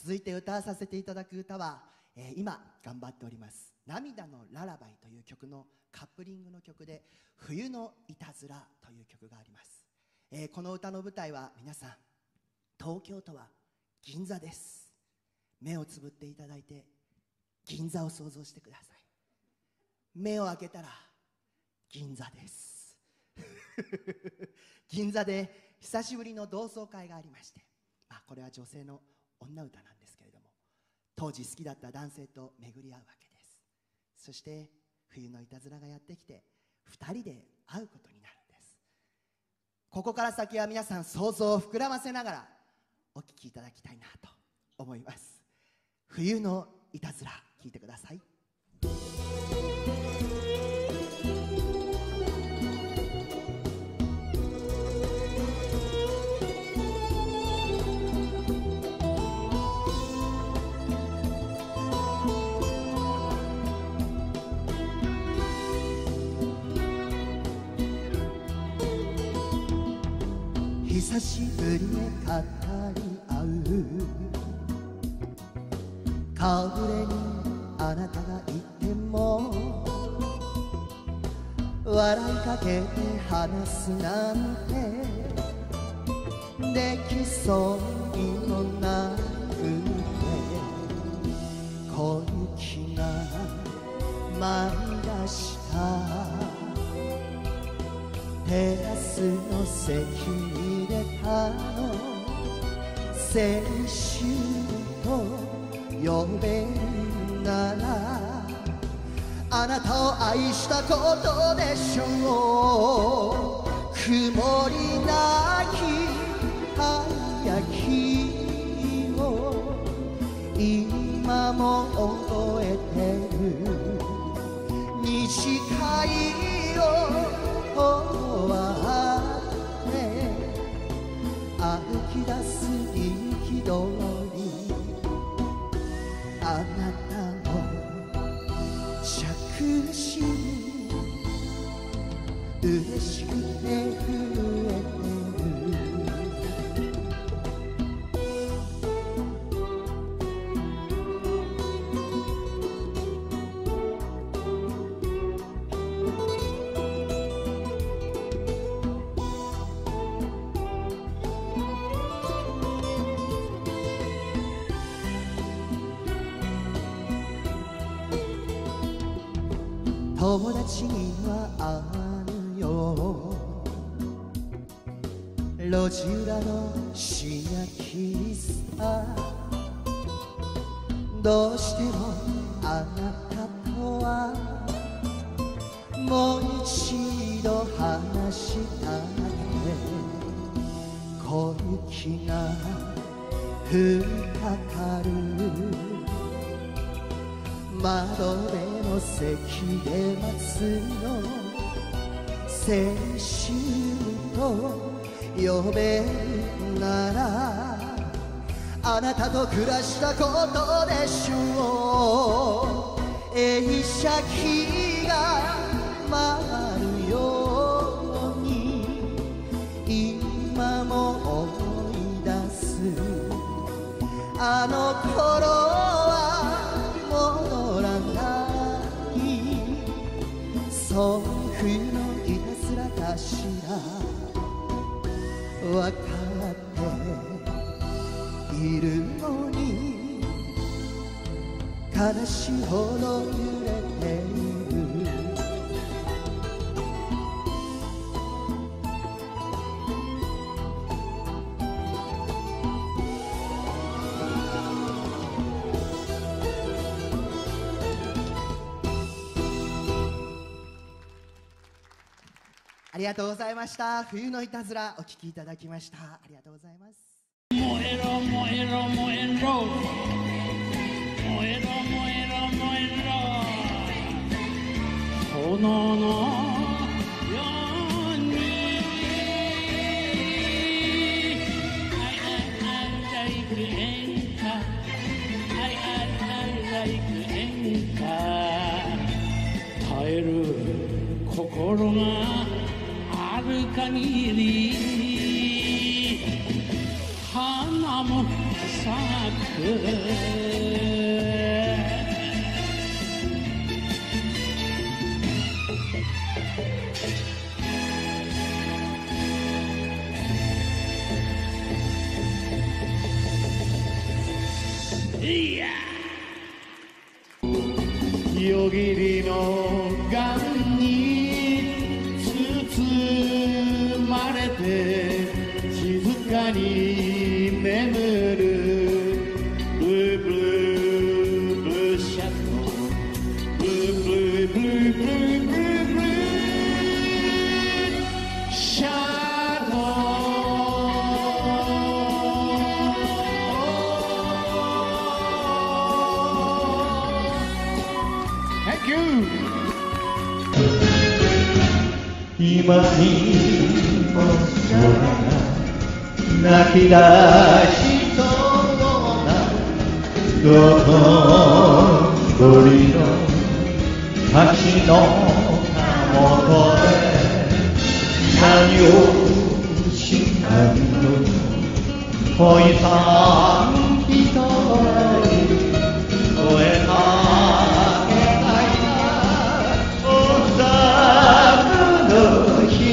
続いて歌わさせていただく歌は、今頑張っております涙のララバイという曲のカップリングの曲で冬のいたずらという曲があります。この歌の舞台は皆さん、東京都は銀座です。目をつぶっていただいて銀座を想像してください。目を開けたら銀座です銀座で久しぶりの同窓会がありまして、これは女性の女歌なんですけれども、当時好きだった男性と巡り合うわけです。そして冬のいたずらがやってきて2人で会うことになるんです。ここから先は皆さん想像を膨らませながらお聴きいただきたいなと思います。冬のいたずら、聴いてください。久しぶりに語り合う顔ぶれにあなたがいても笑いかけて話すなんてできそうにもなくて、小雪が舞い出したテラスの席に出たの、青春と呼べるならあなたを愛したことでしょう。曇りなき早きを今も覚えてる。西海を終わって歩き出す行き通り、あなたの着信嬉しくて震えてる。友達にはあるよ、路地裏の深夜喫茶。どうしてもあなたとはもう一度話したくて、小雪が降りかかる窓辺の席で待つの、青春と呼べるならあなたと暮らしたことでしょう。映写機が回るように今も思い出す。あの頃は戻らない、そう冬のいたずらかしら。分かっているのに悲しいほど揺れている。ありがとうございました。冬のいたずらお聴きいただきました。ありがとうございます。 燃えろ燃えろ燃えろ燃えろ燃えろ燃えろ炎のように I like 演歌 I like 演歌耐える心がある限り花もいや夜霧のガンに包まれて静かに眠るブルーブルーブルーシャツのブルーブルーブルーブルーブルーブルーシャドウ今にも空が泣き出しそうな道頓堀の橋のたもとで何をしたの恋さん一人声かけないおさの人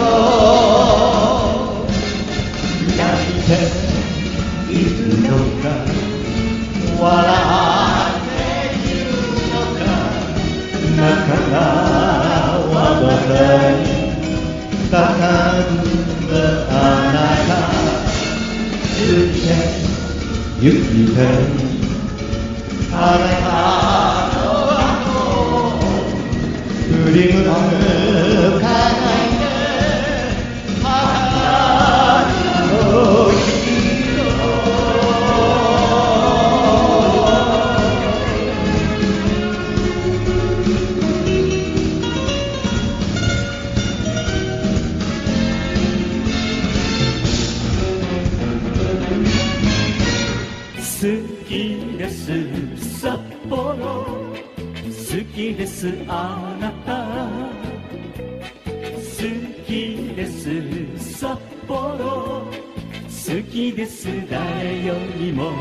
泣いているのか笑っているのか仲間はどこにかかるあなた行って行ってあなたの振り向かないで春の日好きです札幌好きですあなた好きです札幌好きです誰よりも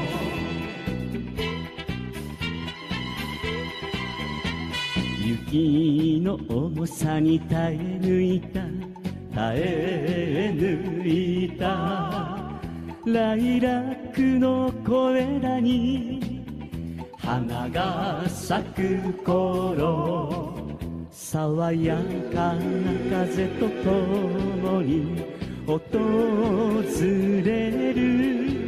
雪の重さに耐え抜いた耐え抜いたライラックの小枝に花が咲く頃爽やかな風とともに訪れる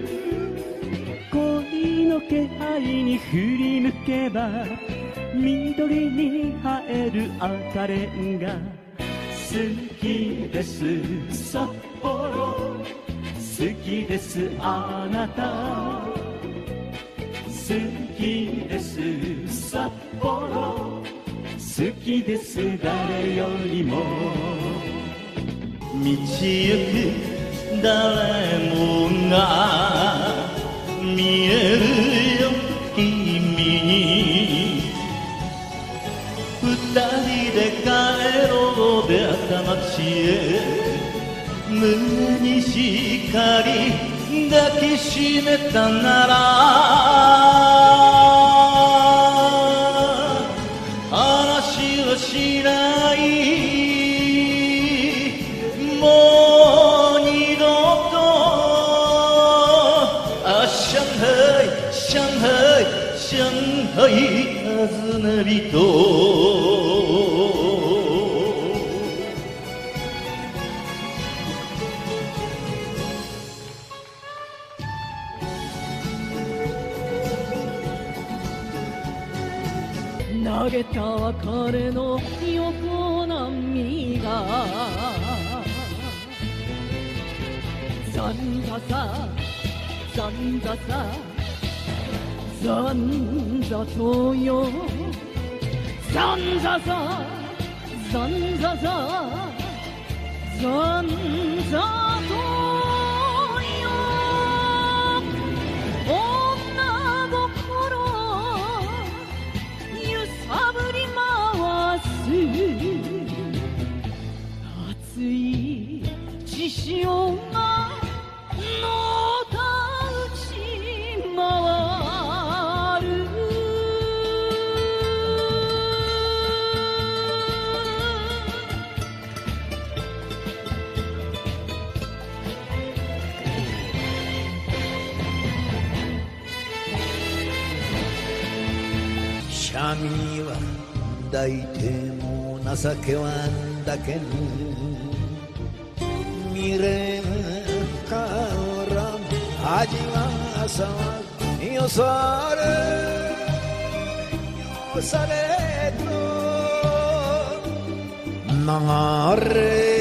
恋の気配に振り向けば緑に映える赤レンガ好きです札幌好きですあなた好きです札幌好きです誰よりも道行く誰もが見えるよ君に二人で帰ろう出会った街へ胸にしっかり抱きしめたなら話はしないもう二度と上海上海上海訪ね人投げた別れの横波がざんざさざんざさざんざとよざんざさざんざさざんざとよ女心あぶり回す熱い血潮がのたうち闇は抱いても情けはだけぬ未練から味はさよされと流れ